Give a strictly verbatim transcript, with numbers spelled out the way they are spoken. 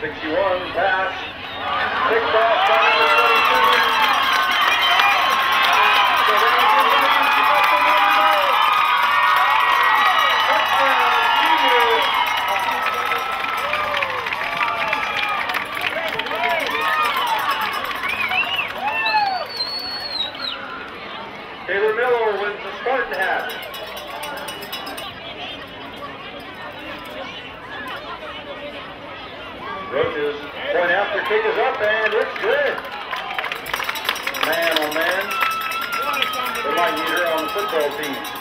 sixty-one, pass, picked off by number twenty-two. So then he gives it in, she got the one to go. Touchdown, Senior. Taylor Miller wins the Spartan hat. Roach's point after kick is up and it's good. Man, oh man. They might need her on the football team.